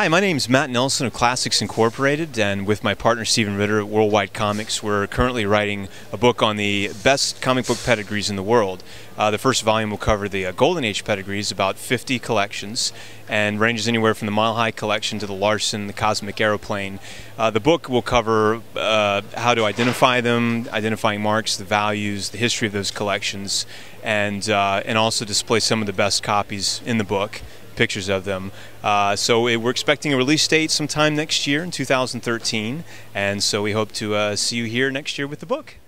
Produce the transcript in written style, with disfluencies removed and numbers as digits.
Hi, my name is Matt Nelson of Classics Incorporated, and with my partner Stephen Ritter at Worldwide Comics, we're currently writing a book on the best comic book pedigrees in the world. The first volume will cover the Golden Age pedigrees, about 50 collections, and ranges anywhere from the Mile High collection to the Larson, the Cosmic Aeroplane. The book will cover how to identify them, identifying marks, the values, the history of those collections, and also display some of the best copies in the book, pictures of them. We're expecting a release date sometime next year in 2013, and so we hope to see you here next year with the book.